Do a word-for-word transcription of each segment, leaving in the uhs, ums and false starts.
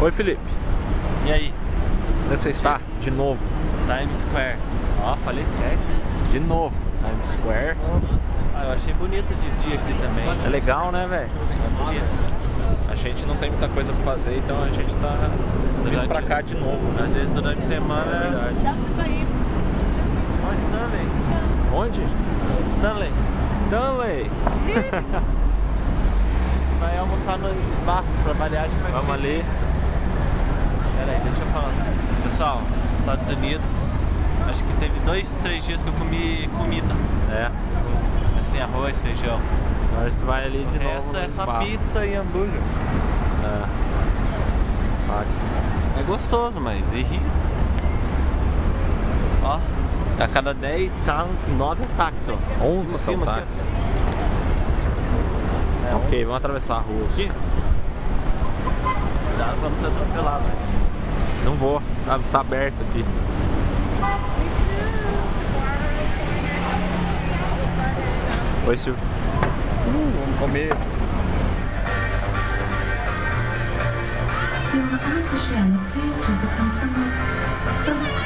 Oi, Felipe. E aí? Onde você está? De novo. Times Square. Ó, falei sério. De novo. Times Square. Ah, eu achei bonito de dia aqui também. É legal, né, velho? É bonito. A gente não tem muita coisa pra fazer, então a gente tá vindo Durante- pra cá de novo. Às vezes durante a semana é verdade. Ó, Stanley. Onde? Stanley. Stanley. Vai almoçar nos barcos pra variar. Vai Vamos ali. Pera aí, deixa eu falar. Pessoal, nos Estados Unidos, acho que teve dois, três dias que eu comi comida. É. Assim, arroz, feijão. Agora a gente vai ali de O novo. resto é nos só barcos. pizza e hambúrguer. É. Táxi. É gostoso, mas irrita. Ó, a cada dez carros, nove é táxi, ó. onze Em são cima aqui, táxi. É, Ok, vamos atravessar a rua aqui. Cuidado pra não ser atropelado, né? Não vou, tá, tá aberto aqui. Oi, Silvio. Uh, vamos comer. Your outer shell appears to become somewhat soft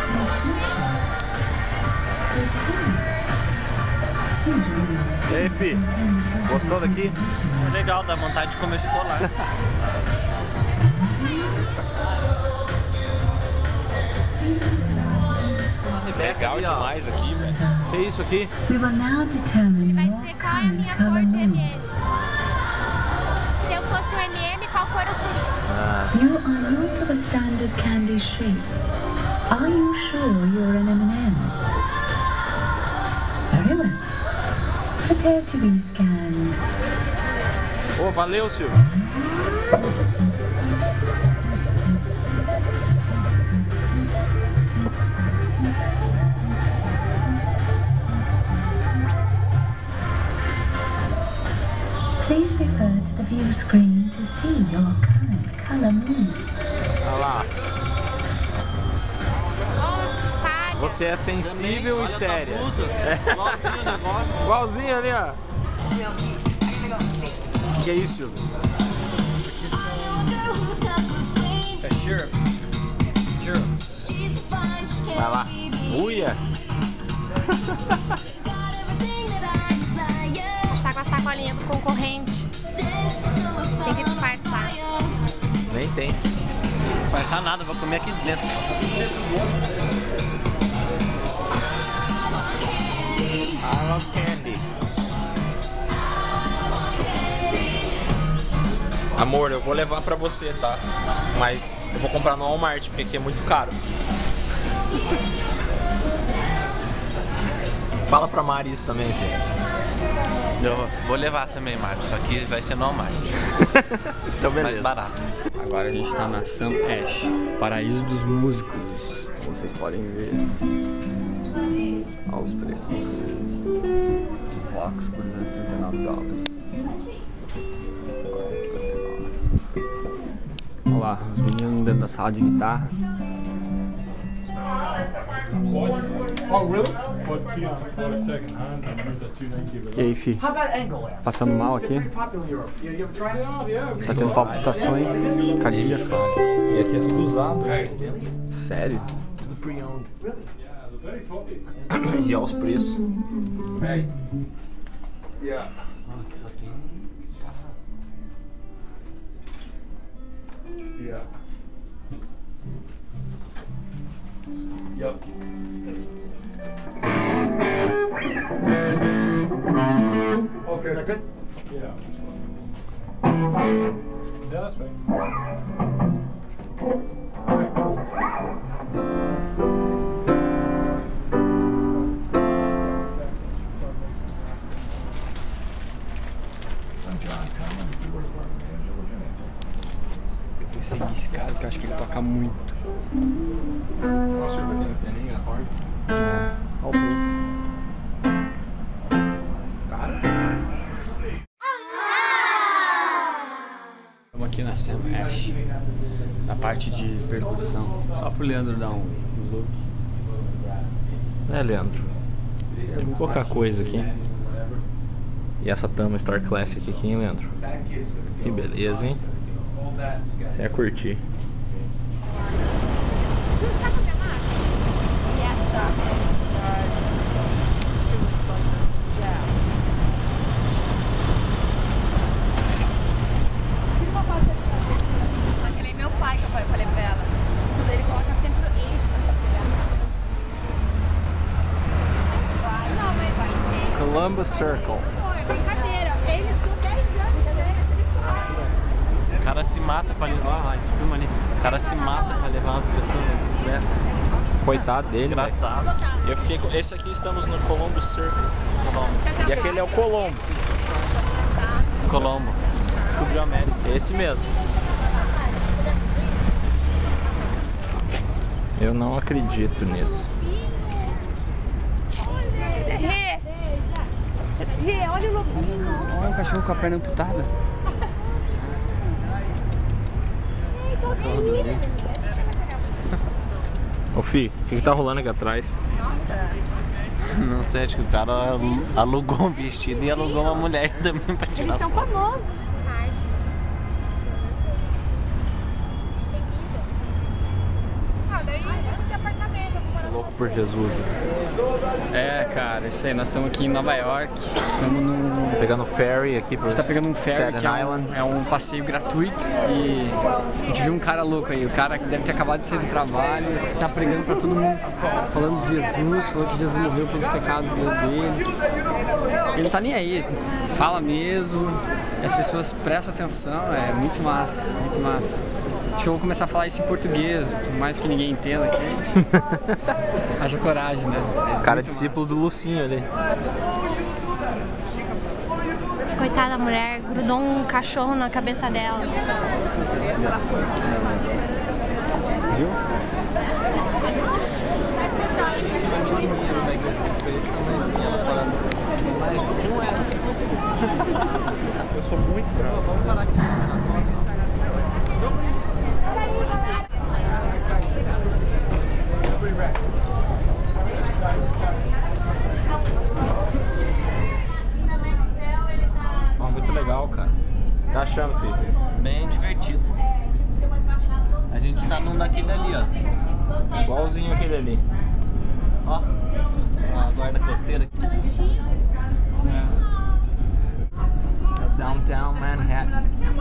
and E aí, fi? Gostou daqui? É legal, dá vontade de comer chocolate. Legal demais aqui, velho. Que isso aqui? We will now determine Vai your dizer qual é a minha cor current de color M mood. M. Se eu fosse o M M, qual cor eu seria? Ah, You are not of a standard candy shape. Are you sure you're an M and M? Very well. Prepare to be scanned. Ô, valeu, Silvio. Please refer to the view screen to see your current color mood. Olha lá. Nossa, palha. Você é sensível e séria. É. Igualzinho o negócio. Igualzinho ali, ó. Que é isso, Silvio? É syrup. Vai lá. Uia. A gente tá com a sacolinha do concorrente. Tem que disfarçar. Nem tem. Não disfarçar nada, vou comer aqui dentro. I love candy. Amor, eu vou levar pra você, tá? Mas eu vou comprar no Walmart, porque aqui é muito caro. Fala pra Mari isso também, filho. Eu vou levar também, Marcos, só que vai ser no Walmart. Então Mais beleza. barato. Agora a gente tá na Sam Ash, paraíso dos músicos. Como vocês podem ver, olha os preços. Vox por duzentos e trinta e nove dólares. Olha lá, os meninos dentro da sala de guitarra. Oh, really? But Keon bought a second hand and used that two ninety. E aí, fi? How about Angle Air? Passando mal aqui? Pretty popular in Europe. You, you ever tried it? Yeah, yeah. Tá tendo palpitações cardíacas. E aqui é tudo usado. Sério? Tudo pre-owned. Really? Yeah, they're very toppy. E olha os preços. Hey. Yeah. Aqui só tem. Yeah. Yep. Okay. Is that good? Yeah. Just like- Yeah, that's fine. Okay, cool. Eu tenho que seguir esse cara, porque eu acho que ele toca muito. Nossa, eu botei no pianinho, na corda. É, olha o preço. Estamos aqui na Sam Ash, na parte de percussão, só pro Leandro dar um look. É, Leandro. Tem pouca coisa aqui. E essa Tama Star Classic aqui, hein, Leandro? Que beleza, hein? Você ia curtir. Aquele é meu pai que eu falei pra ela. Tudo ele coloca sempre o eixo. Não, mas Columbus Circle. é brincadeira. Ele estudou dez anos, né? O cara se mata pra levar. Ai, filma ali. O cara se mata pra levar umas pessoas na bicicleta. Coitado dele, velho. Engraçado. Eu fiquei com... Esse aqui estamos no Columbus Circle. E aquele é o Colombo. Colombo. Descobriu a América. Esse mesmo. Eu não acredito nisso. Rê! Rê, olha o lobinho. Olha o cachorro com a perna amputada. Ô Fih, o que, que tá rolando aqui atrás? Não sei, acho que o cara alugou um vestido e alugou uma mulher também pra tirar Eles são foto. famosos. Ah, daí tem apartamento. Louco por Jesus. É, cara, isso aí. Nós estamos aqui em Nova York. Estamos num... Pegando ferry aqui pro A gente tá pegando um ferry, Staten que é Island. um, é um passeio gratuito, e a gente viu um cara louco aí, o cara que deve ter acabado de sair do trabalho, tá pregando pra todo mundo, falando de Jesus, falou que Jesus morreu pelos pecados dele. Ele não tá nem aí, fala mesmo, e as pessoas prestam atenção, é muito massa, muito massa. Acho que eu vou começar a falar isso em português, por mais que ninguém entenda aqui. Haja coragem, né? Mas Cara, muito discípulo massa. do Lucinho ali. Coitada da mulher, grudou um cachorro na cabeça dela. Viu? Eu sou muito bravo. Vamos parar aqui. Ó, muito legal, cara. Tá achando, filho? Bem divertido. A gente tá num daquele ali, ó. Igualzinho aquele ali. Ó. A guarda costeira. É Downtown Manhattan.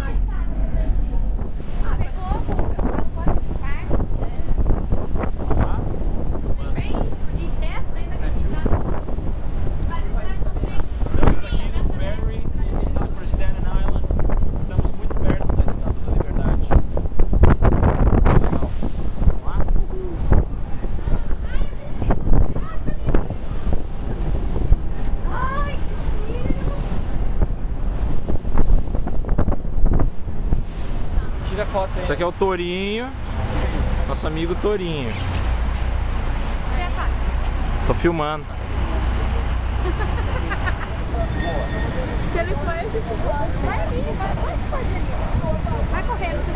Estamos aqui no ferry, indo por Staten Island. Estamos muito perto da Estátua da Liberdade. Legal. Vamos lá? Tira foto aí. Esse aqui é o Torinho. Nosso amigo Torinho. Tô filmando. Se ele for, ele vai ali, vai, vai, vai correndo.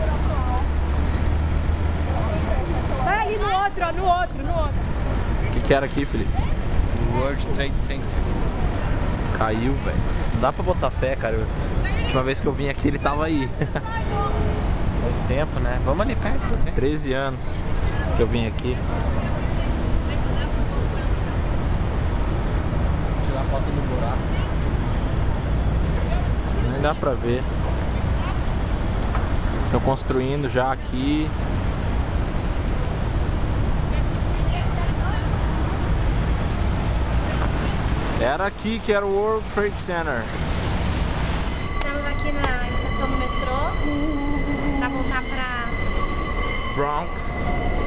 Vai ali no outro, ó, no outro, no outro. O que, que era aqui, Felipe? World Trade Center. Caiu, velho. Não dá pra botar fé, cara. A última vez que eu vim aqui ele tava aí. Faz tempo, né? Vamos ali perto, né? treze anos que eu vim aqui. Tirar foto do buraco. Nem dá pra ver. Estão construindo já aqui. Era aqui que era o World Trade Center. Estamos aqui na estação do metrô pra voltar pra Bronx.